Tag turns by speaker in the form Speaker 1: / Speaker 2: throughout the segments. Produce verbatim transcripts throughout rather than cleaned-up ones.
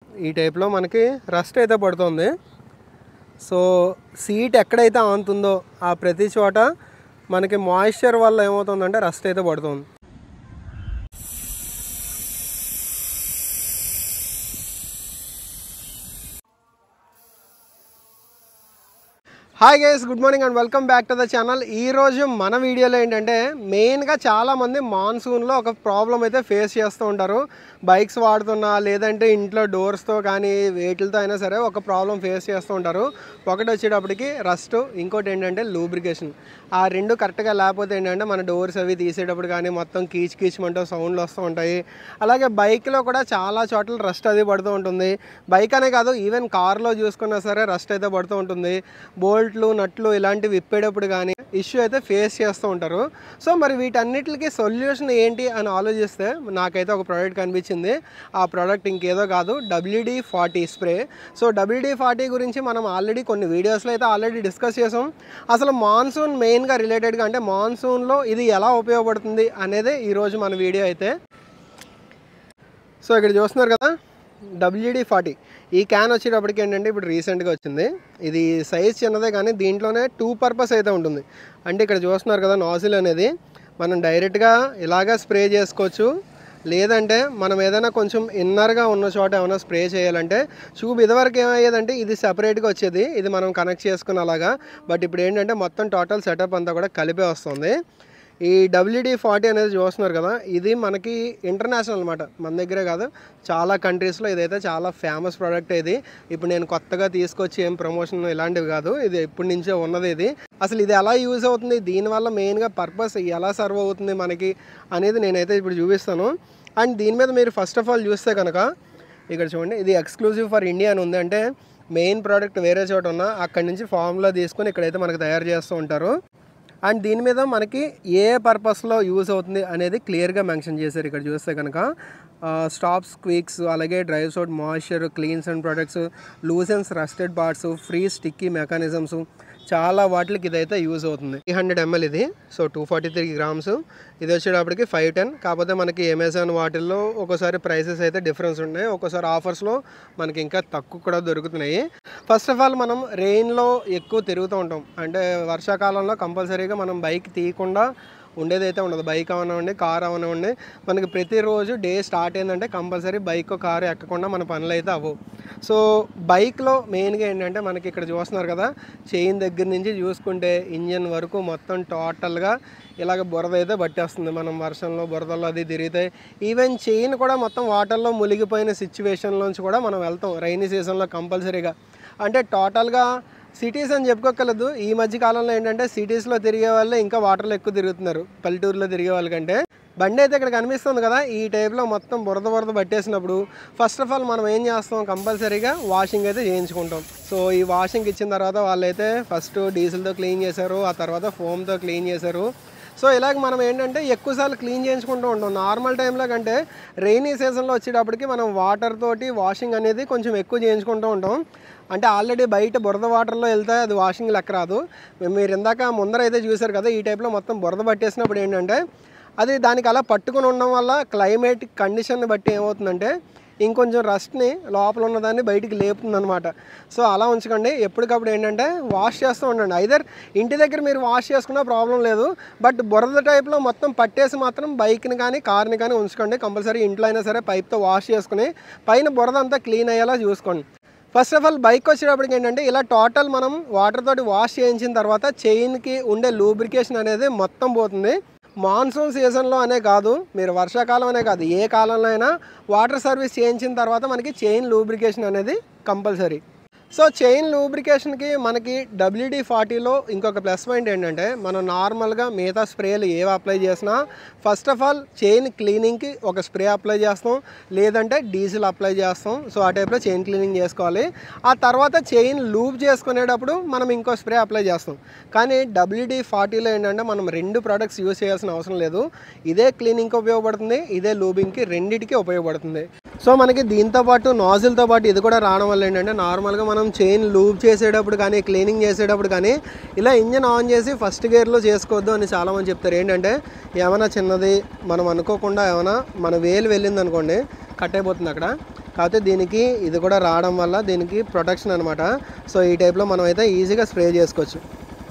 Speaker 1: ఈ టైప్లో మనకి రస్ట్ అయితే పడుతుంది. సో సీట్ ఎక్కడైతే ఆనుతుందో ఆ ప్రతి చోట మనకి మాయిశ్చర్ వల్ల ఏమవుతుందంటే రస్ట్ అయితే పడుతుంది. Hi guys, good morning and welcome back to the channel. ఈరోజు మన వీడియోలో ఏంటంటే మెయిన్గా చాలామంది మాన్సూన్లో ఒక ప్రాబ్లం అయితే ఫేస్ చేస్తూ ఉంటారు. బైక్స్ వాడుతున్నా లేదంటే ఇంట్లో డోర్స్తో కానీ వేటిలతో అయినా సరే ఒక ప్రాబ్లం ఫేస్ చేస్తూ ఉంటారు. ఒకటి వచ్చేటప్పటికి రస్ట్, ఇంకోటి ఏంటంటే లూబ్రికేషన్. ఆ రెండు కరెక్ట్గా లేకపోతే ఏంటంటే మన డోర్స్ అవి తీసేటప్పుడు కానీ మొత్తం కీచ్ కీచ్మంటూ సౌండ్లు వస్తూ ఉంటాయి. అలాగే బైక్లో కూడా చాలా చోట్ల రస్ట్ అది పడుతూ ఉంటుంది. బైక్ అనే కాదు, ఈవెన్ కార్లో చూసుకున్నా సరే రస్ట్ అయితే పడుతూ ఉంటుంది. బోల్ట్ నట్లు ఇలాంటివి విప్పేటప్పుడు కానీ ఇష్యూ అయితే ఫేస్ చేస్తూ ఉంటారు. సో మరి వీటన్నిటికి సొల్యూషన్ ఏంటి అని ఆలోచిస్తే నాకైతే ఒక ప్రోడక్ట్ కనిపించింది. ఆ ప్రోడక్ట్ ఇంకేదో కాదు, WD forty spray. So WD forty గురించి మనం ఆల్రెడీ కొన్ని వీడియోస్లో అయితే ఆల్రెడీ డిస్కస్ చేసాం. అసలు మాన్సూన్ మెయిన్గా రిలేటెడ్గా అంటే మాన్సూన్లో ఇది ఎలా ఉపయోగపడుతుంది అనేది ఈరోజు మన వీడియో అయితే. సో ఇక్కడ చూస్తున్నారు కదా డబ్ల్యూడీ ఫార్టీ. ఈ క్యాన్ వచ్చేటప్పటికి ఏంటంటే ఇప్పుడు రీసెంట్గా వచ్చింది. ఇది సైజ్ చిన్నదే కానీ దీంట్లోనే టూ పర్పస్ అయితే ఉంటుంది. అంటే ఇక్కడ చూస్తున్నారు కదా నాజిల్ అనేది మనం డైరెక్ట్గా ఇలాగా స్ప్రే చేసుకోవచ్చు. లేదంటే మనం ఏదైనా కొంచెం ఇన్నర్గా ఉన్న చోట ఏమైనా స్ప్రే చేయాలంటే ట్యూబ్ ఇదివరకు ఏమయ్యేదంటే ఇది సెపరేట్గా వచ్చేది, ఇది మనం కనెక్ట్ చేసుకుని అలాగా. బట్ ఇప్పుడు ఏంటంటే మొత్తం టోటల్ సెటప్ అంతా కూడా కలిపే వస్తుంది. ఈ డబ్ల్యూడీ ఫార్టీ అనేది చూస్తున్నారు కదా, ఇది మనకి ఇంటర్నేషనల్ అనమాట, మన దగ్గరే కాదు చాలా కంట్రీస్లో ఇదైతే చాలా ఫేమస్ ప్రోడక్ట్. ఇది ఇప్పుడు నేను కొత్తగా తీసుకొచ్చి ఏం ప్రమోషన్ ఇలాంటివి కాదు, ఇది ఇప్పటి నుంచే ఉన్నది. ఇది అసలు ఇది ఎలా యూజ్ అవుతుంది, దీనివల్ల మెయిన్గా పర్పస్ ఎలా సర్వ్ అవుతుంది మనకి అనేది నేనైతే ఇప్పుడు చూపిస్తాను. అండ్ దీని మీద మీరు ఫస్ట్ ఆఫ్ ఆల్ చూస్తే కనుక ఇక్కడ చూడండి, ఇది ఎక్స్క్లూజివ్ ఫర్ ఇండియా అని ఉంది. అంటే మెయిన్ ప్రోడక్ట్ వేరే చోట ఉన్నా అక్కడి నుంచి ఫామ్లో తీసుకొని ఇక్కడైతే మనకు తయారు చేస్తూ ఉంటారు. అండ్ దీని మీద మనకి ఏ పర్పస్లో యూజ్ అవుతుంది అనేది క్లియర్గా మెన్షన్ చేశారు. ఇక్కడ చూస్తే కనుక స్టాప్స్ క్విక్స్, అలాగే drives out moisture, cleans and protects, loosens rusted parts, free sticky mechanisms, చాలా వాటికి ఇదైతే యూజ్ అవుతుంది. త్రీ హండ్రెడ్ ఎంఎల్ ఇది. So two forty three grams. ఇది వచ్చేటప్పటికి ఫైవ్ టెన్. కాకపోతే మనకి అమెజాన్ వాటిల్లో ఒక్కోసారి ప్రైసెస్ అయితే డిఫరెన్స్ ఉన్నాయి, ఒక్కోసారి ఆఫర్స్లో మనకి ఇంకా తక్కువ కూడా దొరుకుతున్నాయి. ఫస్ట్ ఆఫ్ ఆల్ మనం రెయిన్లో ఎక్కువ తిరుగుతూ ఉంటాం. అంటే వర్షాకాలంలో కంపల్సరీగా మనం బైక్ తీయకుండా ఉండేదైతే ఉండదు. బైక్ అవనివ్వండి, కార్ అవనివ్వండి, మనకి ప్రతిరోజు డే స్టార్ట్ అయిందంటే కంపల్సరీ బైక్ కారు ఎక్కకుండా మన పనులు అయితే అవ్వవు. సో బైక్లో మెయిన్గా ఏంటంటే మనకి ఇక్కడ చూస్తున్నారు కదా, చైన్ దగ్గర నుంచి చూసుకుంటే ఇంజన్ వరకు మొత్తం టోటల్గా ఇలాగ బురద అయితే పట్టేస్తుంది. మనం వర్షంలో బురదల్లో అది తిరిగితే ఈవెన్ చైన్ కూడా మొత్తం వాటర్లో మునిగిపోయిన సిచ్యువేషన్లోంచి కూడా మనం వెళ్తాం రైనీ సీజన్లో కంపల్సరీగా. అంటే టోటల్గా సిటీస్ అని చెప్పుకోగలదు. ఈ మధ్య కాలంలో ఏంటంటే సిటీస్లో తిరిగే వాళ్ళే ఇంకా వాటర్లో ఎక్కువ తిరుగుతున్నారు పల్లెటూరులో తిరిగే వాళ్ళకంటే. బండి అయితే ఇక్కడ కనిపిస్తుంది కదా, ఈ టైప్లో మొత్తం బురద బురద పట్టేసినప్పుడు ఫస్ట్ ఆఫ్ ఆల్ మనం ఏం చేస్తాం, కంపల్సరీగా వాషింగ్ అయితే చేయించుకుంటాం. సో ఈ వాషింగ్ ఇచ్చిన తర్వాత వాళ్ళైతే ఫస్ట్ డీజిల్తో క్లీన్ చేశారు, ఆ తర్వాత ఫోమ్తో క్లీన్ చేశారు. సో ఇలాగ మనం ఏంటంటే ఎక్కువసార్లు క్లీన్ చేయించుకుంటూ ఉంటాం. నార్మల్ టైంలో కంటే రెయినీ సీజన్లో వచ్చేటప్పటికి మనం వాటర్ తోటి వాషింగ్ అనేది కొంచెం ఎక్కువ చేయించుకుంటూ ఉంటాం. అంటే ఆల్రెడీ బయట బురద వాటర్లో వెళ్తే అది వాషింగ్ లెక్క రాదు. మీరు ఇందాక ముందర అయితే చూసారు కదా, ఈ టైప్లో మొత్తం బురద పట్టేసినప్పుడు ఏంటంటే అది దానికి అలా పట్టుకుని ఉండడం వల్ల క్లైమేటిక్ కండిషన్ని బట్టి ఏమవుతుందంటే ఇంకొంచెం రస్ట్ని లోపల ఉన్నదాన్ని బయటికి లేపుతుంది అనమాట. సో అలా ఉంచకండి, ఎప్పటికప్పుడు ఏంటంటే వాష్ చేస్తూ ఉండండి. ఐదర్ ఇంటి దగ్గర మీరు వాష్ చేసుకున్నా ప్రాబ్లం లేదు, బట్ బురద టైప్లో మొత్తం పట్టేసి మాత్రం బైక్ని కానీ కార్ని కానీ ఉంచుకోండి. కంపల్సరీ ఇంట్లో అయినా సరే పైప్తో వాష్ చేసుకుని పైన బురద అంతా క్లీన్ అయ్యేలా చూసుకోండి. ఫస్ట్ ఆఫ్ ఆల్ బైక్ వచ్చేటప్పటికి ఏంటంటే ఇలా టోటల్ మనం వాటర్ తోటి వాష్ చేయించిన తర్వాత చైన్కి ఉండే లూబ్రికేషన్ అనేది మొత్తం పోతుంది. మాన్సూన్ సీజన్లో అనే కాదు, మీరు వర్షాకాలం అనే కాదు, ఏ కాలంలో అయినా వాటర్ సర్వీస్ చేయించిన తర్వాత మనకి చైన్ లూబ్రికేషన్ అనేది కంపల్సరీ. సో చైన్ లూబ్రికేషన్కి మనకి డబ్ల్యూడీ ఫార్టీలో ఇంకొక ప్లస్ పాయింట్ ఏంటంటే మనం నార్మల్గా మిగతా స్ప్రేలు ఏవి అప్లై చేసినా ఫస్ట్ ఆఫ్ ఆల్ చైన్ క్లీనింగ్కి ఒక స్ప్రే అప్లై చేస్తాం, లేదంటే డీజిల్ అప్లై చేస్తాం. సో ఆ టైప్లో చైన్ క్లీనింగ్ చేసుకోవాలి. ఆ తర్వాత చైన్ లూబ్ చేసుకునేటప్పుడు మనం ఇంకో స్ప్రే అప్లై చేస్తాం. కానీ డబ్ల్యూడీ ఫార్టీలో ఏంటంటే మనం రెండు ప్రోడక్ట్స్ యూజ్ చేయాల్సిన అవసరం లేదు. ఇదే క్లీనింగ్కి ఉపయోగపడుతుంది, ఇదే లూబింగ్కి, రెండింటికి ఉపయోగపడుతుంది. సో మనకి దీంతో పాటు నాజిల్తో పాటు ఇది కూడా రావడం వల్ల ఏంటంటే నార్మల్గా మనం మనం చైన్ లూబ్ చేసేటప్పుడు కానీ క్లీనింగ్ చేసేటప్పుడు కానీ ఇలా ఇంజన్ ఆన్ చేసి ఫస్ట్ గేర్లో చేసుకోవద్దు అని చాలామంది చెప్తారు. ఏంటంటే ఏమైనా చిన్నది మనం అనుకోకుండా ఏమైనా మన వేలు వెళ్ళింది అనుకోండి కట్ అయిపోతుంది అక్కడ. కాకపోతే దీనికి ఇది కూడా రావడం వల్ల దీనికి ప్రొటెక్షన్ అనమాట. సో ఈ టైప్లో మనం అయితే ఈజీగా స్ప్రే చేసుకోవచ్చు.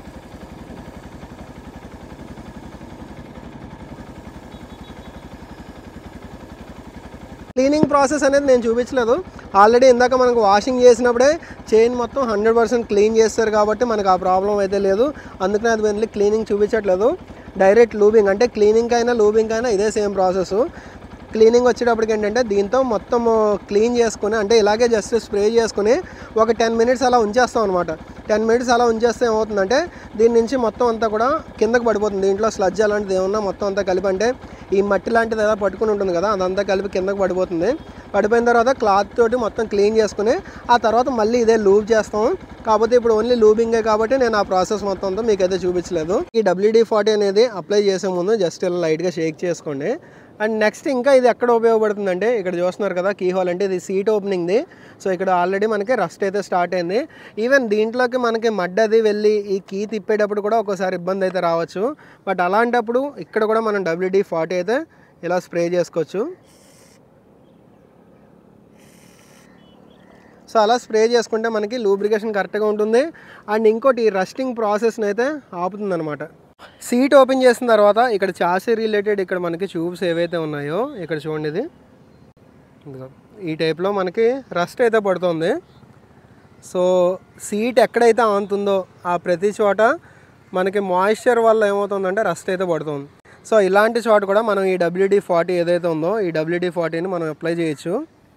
Speaker 1: క్లీనింగ్ ప్రాసెస్ అనేది నేను చూపించలేదు. ఆల్రెడీ ఇందాక మనకు వాషింగ్ చేసినప్పుడే చైన్ మొత్తం హండ్రెడ్ పర్సెంట్ క్లీన్ చేస్తారు కాబట్టి మనకు ఆ ప్రాబ్లం అయితే లేదు. అందుకనే అది వెళ్ళి క్లీనింగ్ చూపించట్లేదు. డైరెక్ట్ లూబింగ్ అంటే క్లీనింగ్ అయినా లూబింగ్ అయినా ఇదే సేమ్ ప్రాసెస్. క్లీనింగ్ వచ్చేటప్పటికి ఏంటంటే దీంతో మొత్తం క్లీన్ చేసుకుని అంటే ఇలాగే జస్ట్ స్ప్రే చేసుకుని ఒక టెన్ మినిట్స్ అలా ఉంచేస్తాం అనమాట. టెన్ మినిట్స్ అలా ఉంచేస్తే ఏమవుతుందంటే దీని నుంచి మొత్తం అంతా కూడా కిందకు పడిపోతుంది. దీంట్లో స్లడ్జ్ అలాంటిది ఏమన్నా మొత్తం అంతా కలిపి అంటే ఈ మట్టి లాంటిది ఏదో పట్టుకుని ఉంటుంది కదా అదంతా కలిపి కిందకు పడిపోతుంది. పడిపోయిన తర్వాత క్లాత్ తోటి మొత్తం క్లీన్ చేసుకుని ఆ తర్వాత మళ్ళీ ఇదే లూబ్ చేస్తాం. కాకపోతే ఇప్పుడు ఓన్లీ లూబింగే కాబట్టి నేను ఆ ప్రాసెస్ మొత్తం అంతా మీకైతే చూపించలేదు. ఈ డబ్ల్యూడీ ఫార్టీ అనేది అప్లై చేసే ముందు జస్ట్ ఇలా లైట్గా షేక్ చేసుకోండి. అండ్ నెక్స్ట్ ఇంకా ఇది ఎక్కడ ఉపయోగపడుతుందంటే ఇక్కడ చూస్తున్నారు కదా కీ హోల్ అంటే ఇది సీట్ ఓపెనింగ్ది. సో ఇక్కడ ఆల్రెడీ మనకి రస్ట్ అయితే స్టార్ట్ అయింది. ఈవెన్ దీంట్లోకి మనకి మడ్ అది వెళ్ళి ఈ కీ తిప్పేటప్పుడు కూడా ఒక్కోసారి ఇబ్బంది అయితే రావచ్చు. బట్ అలాంటప్పుడు ఇక్కడ కూడా మనం డబ్ల్యూడీ ఫార్టీ అయితే ఇలా స్ప్రే చేసుకోవచ్చు. సో అలా స్ప్రే చేసుకుంటే మనకి లూబ్రికేషన్ కరెక్ట్గా ఉంటుంది. అండ్ ఇంకోటి ఈ రస్టింగ్ ప్రాసెస్ని అయితే ఆపుతుంది అనమాట. సీట్ ఓపెన్ చేసిన తర్వాత ఇక్కడ చాసీ రిలేటెడ్ ఇక్కడ మనకి ట్యూబ్స్ ఏవైతే ఉన్నాయో ఇక్కడ చూడండి, ఇది ఈ టైప్లో మనకి రస్ట్ అయితే పడుతుంది. సో సీట్ ఎక్కడైతే ఆనుతుందో ఆ ప్రతి చోట మనకి మాయిశ్చర్ వల్ల ఏమవుతుందంటే రస్ట్ అయితే పడుతుంది. సో ఇలాంటి చోట కూడా మనం ఈ డబ్ల్యూడీ ఫార్టీ ఏదైతే ఉందో ఈ డబ్ల్యూడీ ఫార్టీని మనం అప్లై చేయొచ్చు.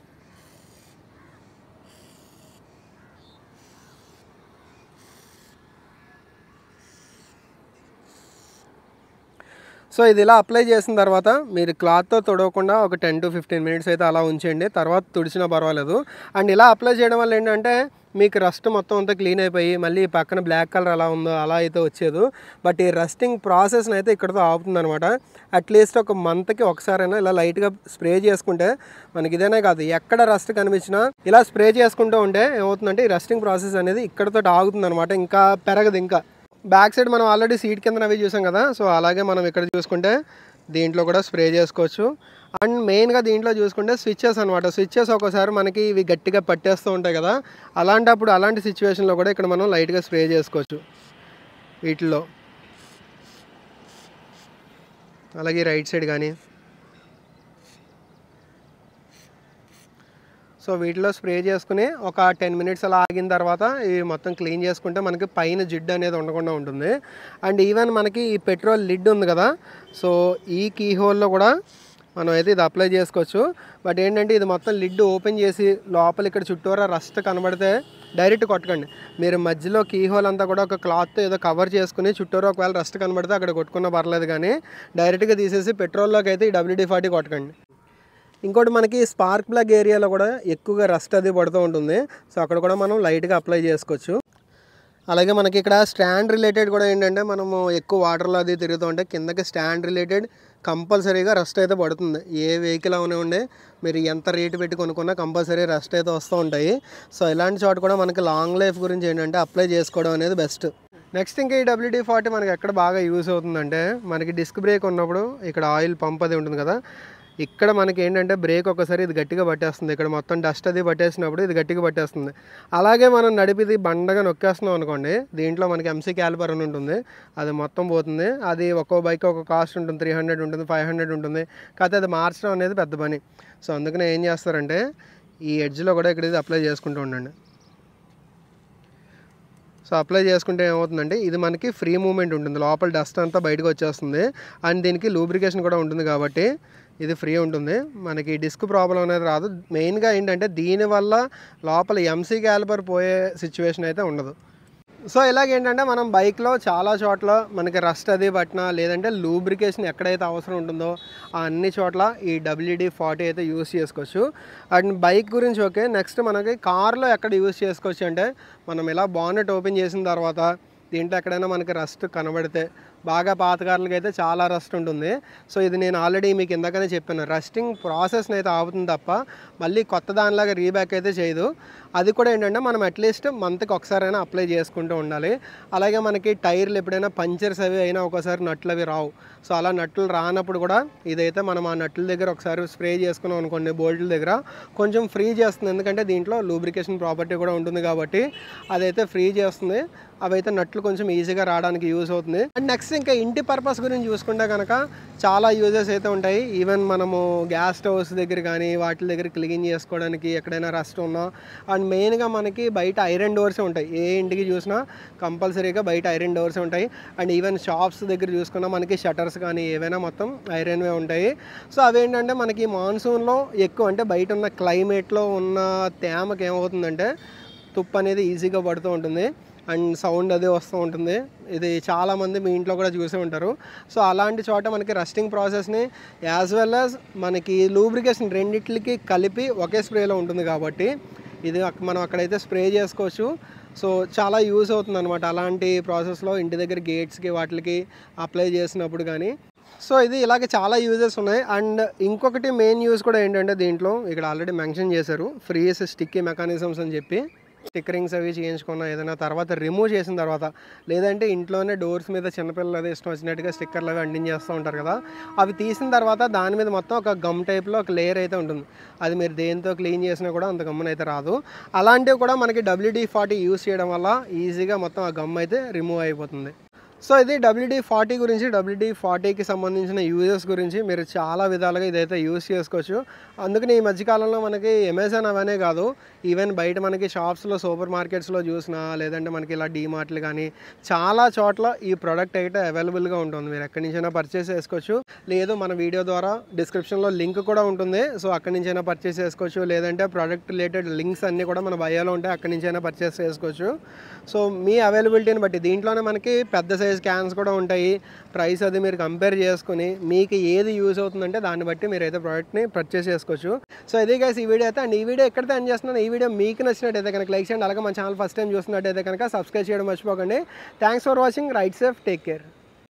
Speaker 1: సో ఇది ఇలా అప్లై చేసిన తర్వాత మీరు క్లాత్తో తుడవకుండా ఒక టెన్ టు ఫిఫ్టీన్ మినిట్స్ అయితే అలా ఉంచండి. తర్వాత తుడిచినా పర్వాలేదు. అండ్ ఇలా అప్లై చేయడం వల్ల ఏంటంటే మీకు రస్ట్ మొత్తం అంతా క్లీన్ అయిపోయి మళ్ళీ పక్కన బ్లాక్ కలర్ ఎలా ఉందో అలా అయితే వచ్చేది. బట్ ఈ రస్టింగ్ ప్రాసెస్ని అయితే ఇక్కడతో ఆపుతుంది అనమాట. అట్లీస్ట్ ఒక మంత్కి ఒకసారైనా ఇలా లైట్గా స్ప్రే చేసుకుంటే మనకి ఇదేనే కాదు ఎక్కడ రస్ట్ కనిపించినా ఇలా స్ప్రే చేసుకుంటూ ఉంటే ఏమవుతుందంటే ఈ రస్టింగ్ ప్రాసెస్ అనేది ఇక్కడతో ఆగుతుంది అనమాట. ఇంకా పెరగదు. ఇంకా బ్యాక్ సైడ్ మనం ఆల్రెడీ సీట్ కింద అవి చూసాం కదా. సో అలాగే మనం ఇక్కడ చూసుకుంటే దీంట్లో కూడా స్ప్రే చేసుకోవచ్చు. అండ్ మెయిన్గా దీంట్లో చూసుకుంటే స్విచ్చెస్ అనమాట. స్విచ్చెస్ ఒక్కోసారి మనకి ఇవి గట్టిగా పట్టేస్తూ ఉంటాయి కదా, అలాంటప్పుడు అలాంటి సిచ్యువేషన్లో కూడా ఇక్కడ మనం లైట్గా స్ప్రే చేసుకోవచ్చు వీటిల్లో. అలాగే రైట్ సైడ్ కానీ సో వీటిలో స్ప్రే చేసుకుని ఒక టెన్ మినిట్స్ అలా ఆగిన తర్వాత ఇవి మొత్తం క్లీన్ చేసుకుంటే మనకి పైన జిడ్డు అనేది ఉండకుండా ఉంటుంది. అండ్ ఈవెన్ మనకి ఈ పెట్రోల్ లిడ్ ఉంది కదా, సో ఈ కీ హోల్లో కూడా మనం అయితే ఇది అప్లై చేసుకోవచ్చు. బట్ ఏంటంటే ఇది మొత్తం లిడ్ ఓపెన్ చేసి లోపల ఇక్కడ చుట్టూరా రస్ట్ కనబడితే డైరెక్ట్ కొట్టకండి. మీరు మధ్యలో కీ హోల్ అంతా కూడా ఒక క్లాత్తో ఏదో కవర్ చేసుకుని చుట్టూరా ఒకవేళ రస్ట్ కనబడితే అక్కడ కొట్టుకున్నా పర్లేదు, కానీ డైరెక్ట్గా తీసేసి పెట్రోల్లోకి అయితే ఈ డబ్ల్యూడీ ఫార్టీ కొట్టకండి. ఇంకోటి మనకి స్పార్క్ ప్లగ్ ఏరియాలో కూడా ఎక్కువగా రస్ట్ అది పడుతూ ఉంటుంది. సో అక్కడ కూడా మనం లైట్గా అప్లై చేసుకోవచ్చు. అలాగే మనకి ఇక్కడ స్టాండ్ రిలేటెడ్ కూడా ఏంటంటే మనము ఎక్కువ వాటర్లో అది తిరుగుతూ ఉంటే కిందకి స్టాండ్ రిలేటెడ్ కంపల్సరీగా రస్ట్ అయితే పడుతుంది. ఏ వెహికల్ అవనివ్వండి మీరు ఎంత రేటు పెట్టి కొనుక్కున్నా కంపల్సరీ రస్ట్ అయితే వస్తూ ఉంటాయి. సో ఇలాంటి చోట కూడా మనకి లాంగ్ లైఫ్ గురించి ఏంటంటే అప్లై చేసుకోవడం అనేది బెస్ట్. నెక్స్ట్ ఇంకా ఈ డబ్ల్యూడీ ఫార్టీ మనకి ఎక్కడ బాగా యూజ్ అవుతుందంటే మనకి డిస్క్ బ్రేక్ ఉన్నప్పుడు ఇక్కడ ఆయిల్ పంప్ అది ఉంటుంది కదా, ఇక్కడ మనకి ఏంటంటే బ్రేక్ ఒకసారి ఇది గట్టిగా పట్టేస్తుంది. ఇక్కడ మొత్తం డస్ట్ అది పట్టేసినప్పుడు ఇది గట్టిగా పట్టేస్తుంది. అలాగే మనం నడిపిది బండగా నొక్కేస్తున్నాం అనుకోండి, దీంట్లో మనకి ఎంసీ క్యాలిపర్ అని ఉంటుంది, అది మొత్తం పోతుంది. అది ఒక్కో బైక్ ఒక కాస్ట్ ఉంటుంది, త్రీ హండ్రెడ్ ఉంటుంది, ఫైవ్ హండ్రెడ్ ఉంటుంది. కాకపోతే అది మార్చడం అనేది పెద్ద పని. సో అందుకనే ఏం చేస్తారంటే ఈ ఎడ్జ్లో కూడా ఇక్కడ ఇది అప్లై చేసుకుంటూ ఉండండి. సో అప్లై చేసుకుంటే ఏమవుతుందంటే ఇది మనకి ఫ్రీ మూమెంట్ ఉంటుంది, లోపల డస్ట్ అంతా బయటకు వచ్చేస్తుంది. అండ్ దీనికి లూబ్రికేషన్ కూడా ఉంటుంది కాబట్టి ఇది ఫ్రీ ఉంటుంది. మనకి డిస్క్ ప్రాబ్లం అనేది రాదు. మెయిన్గా ఏంటంటే దీనివల్ల లోపల ఎంసీ క్యాలిపర్ పోయే సిచ్యువేషన్ అయితే ఉండదు. సో ఇలాగేంటంటే మనం బైక్లో చాలా చోట్ల మనకి రస్ట్ అది పట్టినా లేదంటే లూబ్రికేషన్ ఎక్కడైతే అవసరం ఉంటుందో ఆ అన్ని చోట్ల ఈ డబ్ల్యూడీ ఫార్టీ అయితే యూస్ చేసుకోవచ్చు. అండ్ బైక్ గురించి ఓకే. నెక్స్ట్ మనకి కార్లో ఎక్కడ యూస్ చేసుకోవచ్చు అంటే మనం ఇలా బానెట్ ఓపెన్ చేసిన తర్వాత దీంట్లో ఎక్కడైనా మనకి రస్ట్ కనబడితే బాగా పాత కార్లకి అయితే చాలా రస్ట్ ఉంటుంది. సో ఇది నేను ఆల్రెడీ మీకు ఇందాకనే చెప్పాను, రస్టింగ్ ప్రాసెస్ని అయితే ఆపుతుంది తప్ప మళ్ళీ కొత్త దానిలాగా రీబ్యాక్ అయితే చేయదు. అది కూడా ఏంటంటే మనం అట్లీస్ట్ మంత్కి ఒకసారైనా అప్లై చేసుకుంటూ ఉండాలి. అలాగే మనకి టైర్లు ఎప్పుడైనా పంచర్స్ అవి అయినా ఒకసారి నట్లు అవి రావు. సో అలా నట్లు రానప్పుడు కూడా ఇదైతే మనం ఆ నట్ల దగ్గర ఒకసారి స్ప్రే చేసుకున్నాం అనుకోండి, బోల్ట్ల దగ్గర కొంచెం ఫ్రీ చేస్తుంది. ఎందుకంటే దీంట్లో లూబ్రికేషన్ ప్రాపర్టీ కూడా ఉంటుంది కాబట్టి అదైతే ఫ్రీ చేస్తుంది. అవైతే నట్లు కొంచెం ఈజీగా రావడానికి యూజ్ అవుతుంది. అండ్ నెక్స్ట్ ఇంకా ఇంటి పర్పస్ గురించి చూసుకుంటే కనుక చాలా యూజెస్ అయితే ఉంటాయి. ఈవెన్ మనము గ్యాస్ స్టవ్స్ దగ్గర కానీ వాటి దగ్గర క్లీన్ చేసుకోవడానికి, ఎక్కడైనా రస్ట్ ఉన్నా. అండ్ మెయిన్గా మనకి బయట ఐరన్ డోర్సే ఉంటాయి. ఏ ఇంటికి చూసినా కంపల్సరీగా బయట ఐరన్ డోర్సే ఉంటాయి. అండ్ ఈవెన్ షాప్స్ దగ్గర చూసుకున్నా మనకి షటర్స్ కానీ ఏవైనా మొత్తం ఐరన్వే ఉంటాయి. సో అవేంటంటే మనకి మాన్సూన్లో ఎక్కువ అంటే బయట ఉన్న క్లైమేట్లో ఉన్న తేమకి ఏమవుతుందంటే తుప్పు అనేది ఈజీగా పడుతూ ఉంటుంది అండ్ సౌండ్ అదే వస్తూ ఉంటుంది. ఇది చాలామంది మీ ఇంట్లో కూడా చూసే ఉంటారు. సో అలాంటి చోట మనకి రస్టింగ్ ప్రాసెస్ని యాజ్ వెల్ యాజ్ మనకి లూబ్రికేషన్ రెండిట్లకి కలిపి ఒకే స్ప్రేలో ఉంటుంది కాబట్టి ఇది మనం అక్కడైతే స్ప్రే చేసుకోవచ్చు. సో చాలా యూజ్ అవుతుంది అనమాట అలాంటి ప్రాసెస్లో ఇంటి దగ్గర గేట్స్కి వాటికి అప్లై చేసినప్పుడు కానీ. సో ఇది ఇలాగే చాలా యూజెస్ ఉన్నాయి. అండ్ ఇంకొకటి మెయిన్ యూజ్ కూడా ఏంటంటే దీంట్లో ఇక్కడ ఆల్రెడీ మెన్షన్ చేశారు ఫ్రీస్ స్టిక్కీ మెకానిజమ్స్ అని చెప్పి. స్టిక్కరింగ్స్ అవి చేయించుకున్న ఏదైనా తర్వాత రిమూవ్ చేసిన తర్వాత, లేదంటే ఇంట్లోనే డోర్స్ మీద చిన్నపిల్లలు అదే ఇష్టం వచ్చినట్టుగా స్టిక్కర్లు అవి అంటించేస్తూ ఉంటారు కదా, అవి తీసిన తర్వాత దాని మీద మొత్తం ఒక గమ్ టైప్లో ఒక లేయర్ అయితే ఉంటుంది. అది మీరు దేంతో క్లీన్ చేసినా కూడా అంత గమ్మున అయితే రాదు. అలాంటివి కూడా మనకి డబ్ల్యూడీ ఫార్టీ యూస్ చేయడం వల్ల ఈజీగా మొత్తం ఆ గమ్ అయితే రిమూవ్ అయిపోతుంది. సో ఇది డబ్ల్యూడీ ఫార్టీ గురించి, డబ్ల్యూడీ ఫార్టీకి సంబంధించిన యూజెస్ గురించి మీరు చాలా విధాలుగా ఇదైతే యూజ్ చేసుకోవచ్చు. అందుకని ఈ మధ్యకాలంలో మనకి అమెజాన్ అవనే కాదు, ఈవెన్ బయట మనకి షాప్స్లో సూపర్ మార్కెట్స్లో చూసినా లేదంటే మనకి ఇలా డీమార్ట్లు కానీ చాలా చోట్ల ఈ ప్రోడక్ట్ అయితే అవైలబుల్గా ఉంటుంది. మీరు ఎక్కడి నుంచైనా పర్చేస్ చేసుకోవచ్చు. లేదు మన వీడియో ద్వారా డిస్క్రిప్షన్లో లింక్ కూడా ఉంటుంది. సో అక్కడి నుంచైనా పర్చేస్ చేసుకోవచ్చు. లేదంటే ప్రోడక్ట్ రిలేటెడ్ లింక్స్ అన్నీ కూడా మన బయోలో ఉంటాయి, అక్కడి నుంచైనా పర్చేస్ చేసుకోవచ్చు. సో మీ అవైలబిలిటీని బట్టి దీంట్లోనే మనకి పెద్ద సైజ్ క్యాన్స్ కూడా ఉంటాయి. ప్రైస్ అది మీరు కంపేర్ చేసుకుని మీకు ఏది యూజ్ అవుతుందంటే దాన్ని బట్టి మీరు అయితే ప్రోడక్ట్ని పర్చేస్ చేసుకోవచ్చు. సో ఇది గైస్ ఈ వీడియో అయితే. అండ్ ఈ వీడియో ఎక్కడితే ఎండ్ చేస్తున్నాను, ఈ వీడియో మీకు నచ్చినట్టయితే కనుక లైక్ చేయండి. అలాగే మన ఛానల్ ఫస్ట్ టైం చూస్తున్నట్టయితే కనుక సబ్స్క్రైబ్ చేయడం మర్చిపోకండి. Thanks for watching. Ride safe, take care.